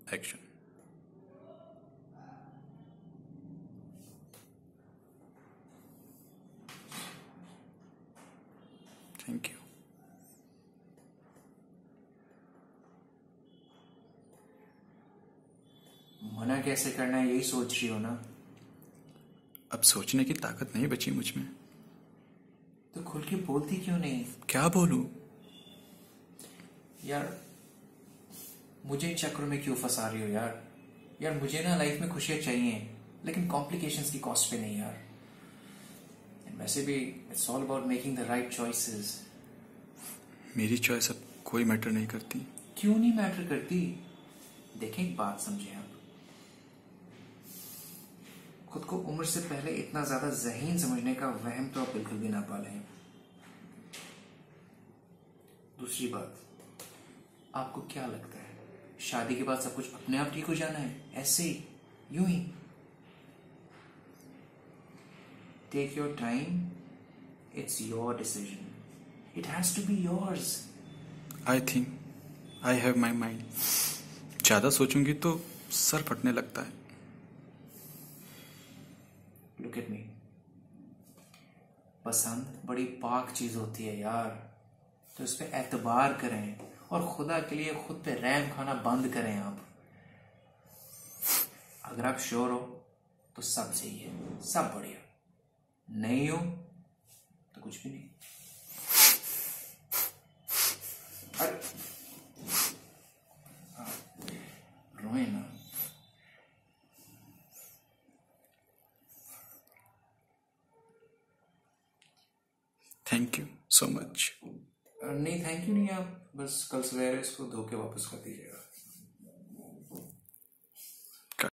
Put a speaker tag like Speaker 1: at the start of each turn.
Speaker 1: Action. Thank you.
Speaker 2: मना कैसे करना है यही सोच रही हो ना?
Speaker 1: अब सोचने की ताकत नहीं बची मुझ में।
Speaker 2: तो खुल के बोलती क्यों नहीं?
Speaker 1: क्या बोलूं?
Speaker 2: यार मुझे इन चक्करों में क्यों फंसा रही हो यार? यार मुझे ना लाइफ में खुशियां चाहिए, लेकिन कॉम्प्लिकेशंस की कॉस्ट पे नहीं यार। वैसे भी it's all about making the right choices.
Speaker 1: मेरी चॉइस अब कोई मैटर नहीं करती।
Speaker 2: क्यों नहीं मैटर करती? देखें, एक बात समझे आप, खुद को उम्र से पहले इतना ज्यादा ज़हीन समझने का वहम तो आप बिल्कुल भी ना पालें। दूसरी बात, आपको क्या लगता है शादी के बाद सब कुछ अपने आप ठीक हो जाना है? ऐसे ही, यूं ही? Take your time, it's your decision, it has to be yours.
Speaker 1: I think I have my mind. ज्यादा सोचूंगी तो सर फटने लगता है।
Speaker 2: लुक एट मी, पसंद बड़ी पाक चीज होती है यार, तो इस पे एतबार करें और खुदा के लिए खुद पे रैम खाना बंद करें आप। अगर आप श्योर हो तो सब सही है, सब बढ़िया। नहीं हो तो कुछ भी नहीं। अरे रोए ना।
Speaker 1: Thank you so much.
Speaker 2: नहीं, थैंक यू नहीं, आप बस कल सवेरे इसको धो के वापस कर दीजिएगा।